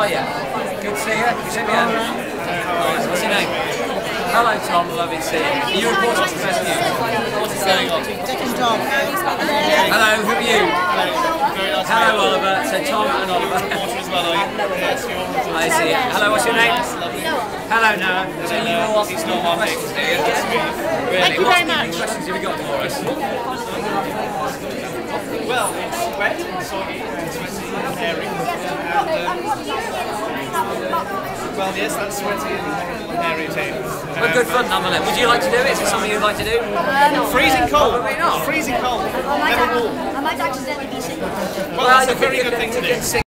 Oh yeah, good to see you. You see me, what's your name? Hello Tom, lovely to see you. Are you reporting to Best News? What's going on? Hello, who are you? Hello Oliver, so Tom and Oliver. I see. Hello, what's your name? Hello Noah. So you will ask normal questions, do you? Really? Thank you very much. What questions have you got for us? Well, it's wet and soggy and sweaty and hairy. Well, yes, that's sweaty and hairy too. Well, good fun nonetheless. Would you like to do it? Is it something you'd like to do? Freezing cold. Probably not. Freezing cold. Never warm. I might accidentally be sick. Well, that's a very good thing to do.